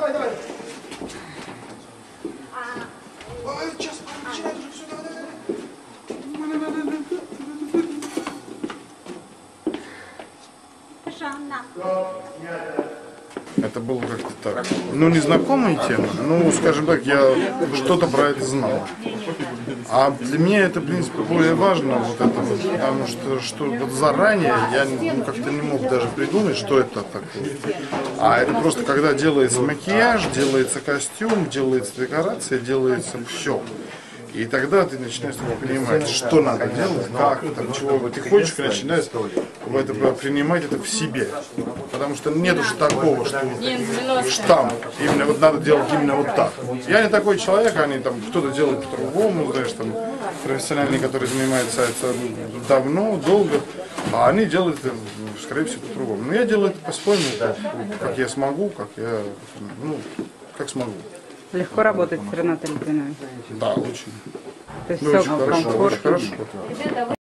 давай, давай. Сейчас, начинай уже, все, давай, давай. Это было как-то так. Ну, незнакомая тема, ну, скажем так, я что-то про это знал. А для меня это, в принципе, более важно, вот это вот, потому что вот заранее я как-то не мог даже придумать, что это такое. А это просто когда делается макияж, делается костюм, делается декорация, делается все. И тогда ты начинаешь понимать, что надо делать, как, там, чего ты хочешь, начинаешь принимать это в себе. Потому что нет уже такого, что штамп, именно вот надо делать именно вот так. Я не такой человек, они там кто-то делает по-другому, знаешь, там профессиональные, которые занимаются этим давно, долго, а они делают это, скорее всего, по-другому. Но я делаю это по-своему, как я смогу, как смогу. Легко работать с Ренатой Литвиновой? Да, очень. То есть все Очень хорошо, комфортно. очень хорошо.